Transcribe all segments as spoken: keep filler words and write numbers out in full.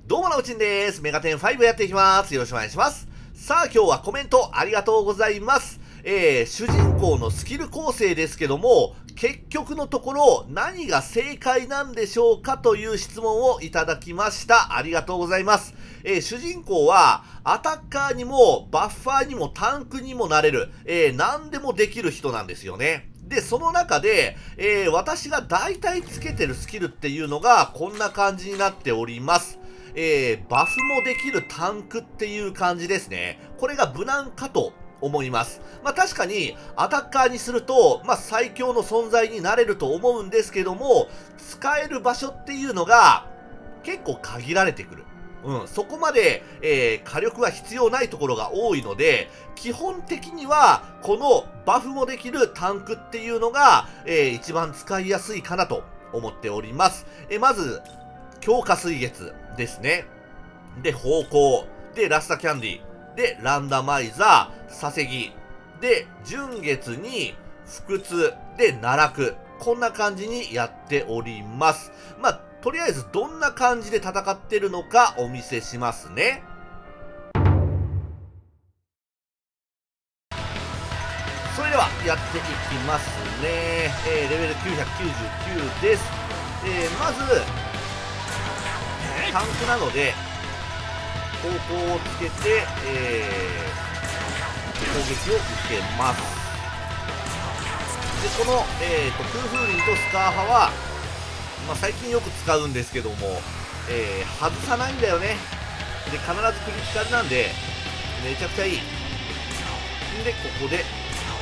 どうもなおちんです。メガテンファイブやっていきます。よろしくお願いします。さあ今日はコメントありがとうございます。えー、主人公のスキル構成ですけども、結局のところ何が正解なんでしょうかという質問をいただきました。ありがとうございます。えー、主人公はアタッカーにもバッファーにもタンクにもなれる、えー、何でもできる人なんですよね。で、その中で、えー、私が大体つけてるスキルっていうのがこんな感じになっております。えー、バフもできるタンクっていう感じですね。これが無難かと思います。まあ確かにアタッカーにすると、まあ最強の存在になれると思うんですけども、使える場所っていうのが結構限られてくる。うん、そこまで、えー、火力が必要ないところが多いので、基本的には、このバフもできるタンクっていうのが、えー、一番使いやすいかなと思っております。えー、まず、強化水月ですね。で、方向。で、ラスタキャンディ。で、ランダマイザー、サセギ。で、純月に、不屈。で、奈落。こんな感じにやっております。まあ、とりあえずどんな感じで戦ってるのかお見せしますね。それではやっていきますね。えー、レベルきゅうひゃくきゅうじゅうきゅうです。えー、まず、タンクなので、方向をつけて、えー、攻撃を受けます。で、この、えーと、空風林とスカー派は、まあ、最近よく使うんですけども、えー、外さないんだよね。で、必ずクリティカルなんで、めちゃくちゃいい。で、ここで、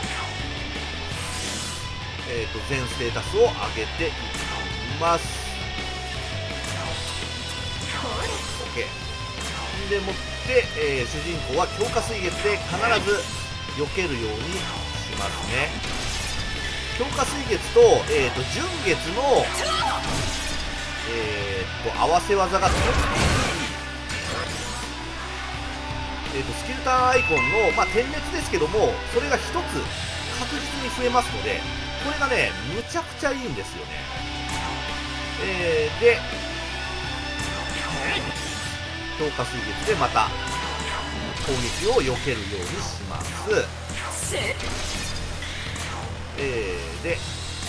えーと、全ステータスを上げていきます。OK。でもって、えー、主人公は強化水月で必ず避けるようにしますね。強化水月と、えーと、純月の、えーと、合わせ技がとってもいい。えーと、スキルターンアイコンの、まあ、点滅ですけども、それが一つ確実に増えますので、これがね、むちゃくちゃいいんですよね。えー、で、強化水月でまた攻撃を避けるようにします。えー、で、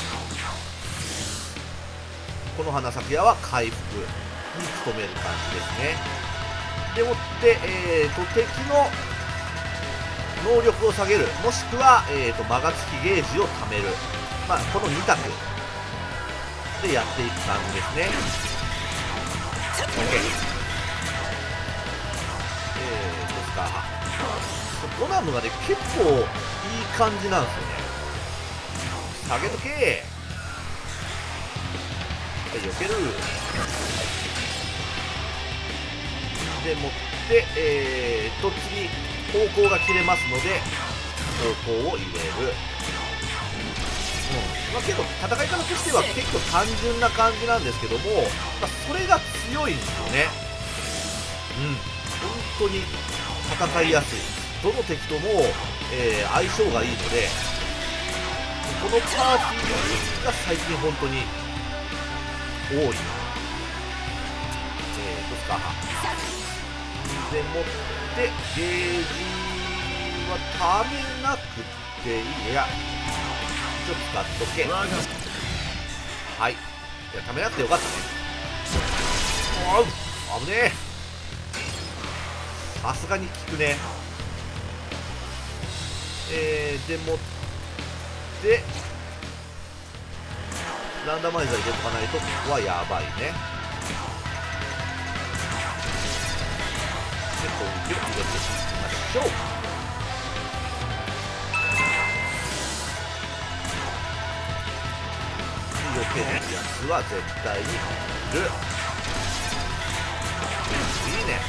この花咲屋は回復に努める感じですね。でもって、えーと、敵の能力を下げる、もしくは、えーと、魔が付きゲージを貯める。まあ、このに択でやっていく感じですね。OK。えーと、スカー派。ドナムがね、結構いい感じなんですよね。下げとけー。避ける。でもって、えーと、次、方向が切れますので、方向を入れる。うん。まあ、けど、戦い方としては結構単純な感じなんですけども、まあ、それが強いんですよね。うん。本当に戦いやすい。どの敵とも、えー、相性がいいので、このパーティーが最近本当に多い。えーと、スカー派。でもって、ゲージはためなくていい。いや、ちょっと使っとけ。はい。いや、ためなくてよかったね。おう、危ねえ。さすがに効くね。えー、でもって、ランダマイザー入れとかないとここはやばいね。で、攻撃を入れていきましょう。避けるやつは絶対にいる。いいね。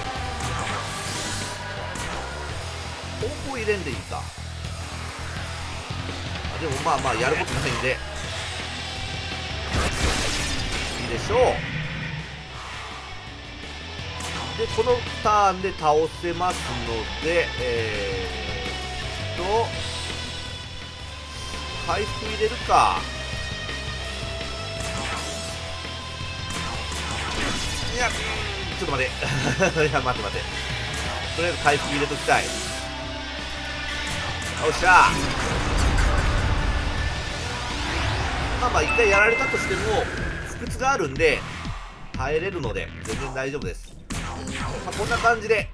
方向入れんでいいか。あ、でもまあまあやることないんでいいでしょう。で、このターンで倒せますので、えー、っと回復入れるか。いや、 ちょっと待ていや待って待って、とりあえず回復入れときたい。よっしゃ。まあまあ一回やられたとしても不屈があるんで耐えれるので全然大丈夫です。まあ、こんな感じで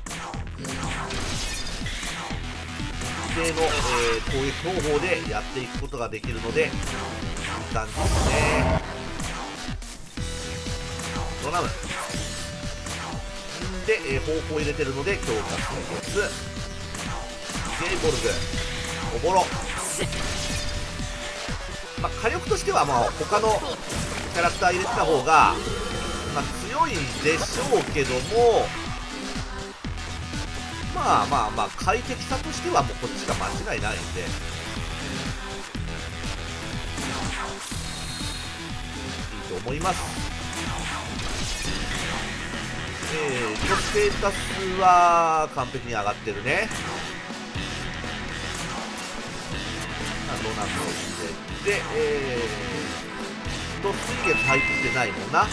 一定の、えー、攻撃方法でやっていくことができるのでいい感じですね。ドラムで、えー、方向入れてるので強化水月ゲイボルグおぼろ。まあ、火力としてはまあ他のキャラクター入れてた方が、まあ、強いんでしょうけども、まあまあまあ快適さとしてはもうこっちが間違いないんで、いいと思います。えーとステータスは完璧に上がってるね。どうなんだろうってで、えーと水月入ってないもんな。よ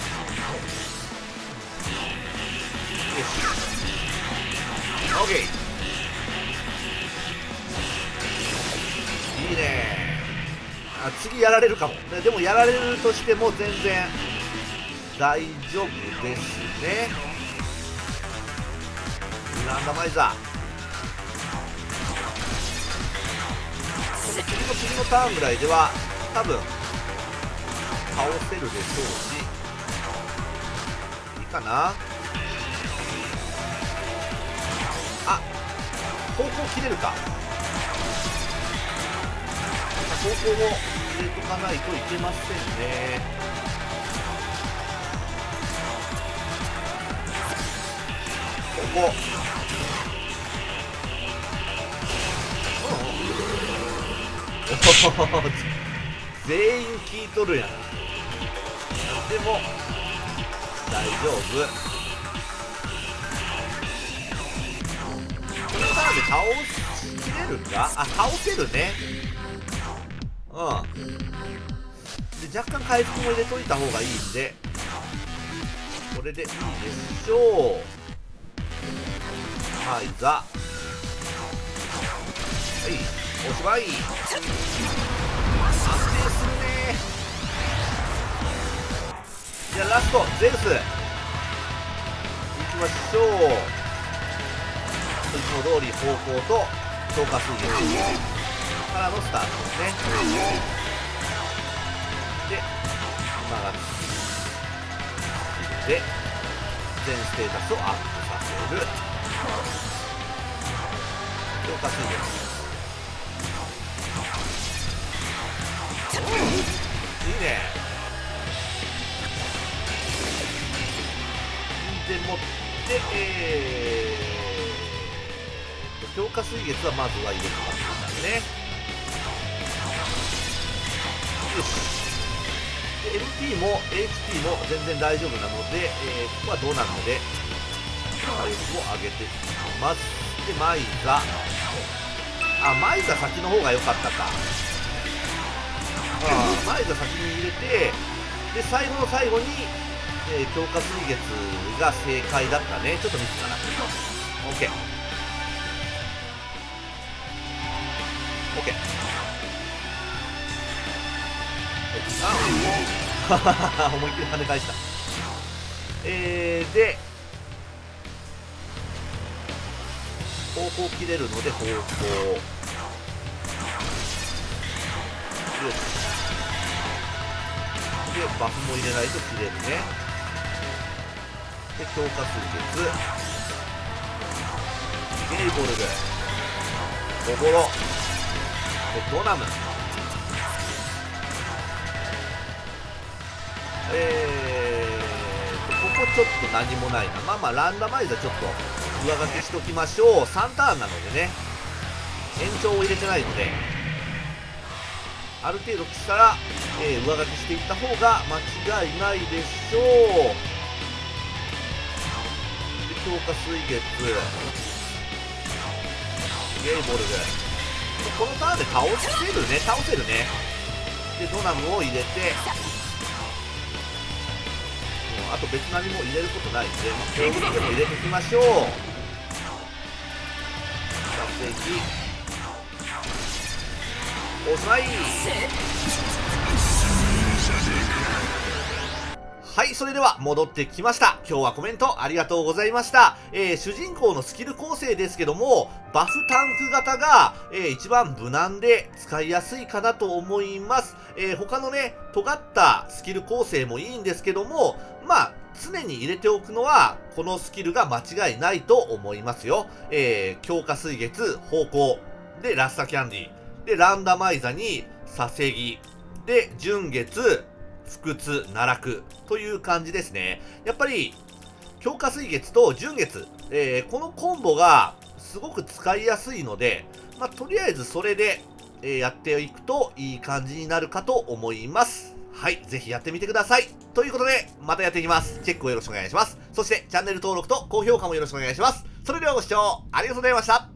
し OK、 いいね。あ次やられるかも。でもやられるとしても全然大丈夫ですね。ランダマイザー次の次のターンぐらいでは多分倒せるでしょうし、いいかな。あ、方向切れるか。方向を入れとかないといけませんね。ここ全員聞いとるやん。でも大丈夫。このターンで倒しきれるか。あ、倒せるね。うんで若干回復も入れといた方がいいんでこれでいいでしょう。はいざはいおしまい。安定するね。じゃあラストゼウスいきましょう。いつも通り方向と強化水月からのスタートですね。で今がで全ステータスをアップさせる強化水月いいね。でもって、えー、強化水月はまずは入れてますからね。よし。で エルピー も エイチピー も全然大丈夫なので、えー、ここはどうなるので火力を上げていきます。でマイザあマイザ先の方が良かったか。マイザ先に入れてで最後の最後に、えー、強化水月が正解だったね。ちょっとミスかな。 OK OK あ思いっきり跳ね返した。えー、で方向切れるので方向よしでバフも入れないと切れるね。で強化水月ゲイボルグボボロでドナムえーとここちょっと何もないな。まあまあランダマイザーちょっと上書きしときましょう。さんターンなのでね延長を入れてないのである程度したら、えー、上書きしていった方が間違いないでしょう。で強化水月ゲイボルグこのターンで倒せるね倒せるね。でドナムを入れてあと別に何も入れることないんで、まあ、攻撃でも入れていきましょう。打撃おしまい。はい、それでは戻ってきました。今日はコメントありがとうございました。えー、主人公のスキル構成ですけども、バフタンク型が、えー、一番無難で使いやすいかなと思います。えー、他のね、尖ったスキル構成もいいんですけども、まあ、常に入れておくのは、このスキルが間違いないと思いますよ。えー、強化水月、方向、で、ラッサキャンディ、で、ランダマイザに、サセギ、で、純月、不屈、奈落という感じですね。やっぱり、強化水月と純月、えー、このコンボがすごく使いやすいので、まあ、とりあえずそれで、えー、やっていくといい感じになるかと思います。はい、ぜひやってみてください。ということで、またやっていきます。チェックをよろしくお願いします。そして、チャンネル登録と高評価もよろしくお願いします。それではご視聴ありがとうございました。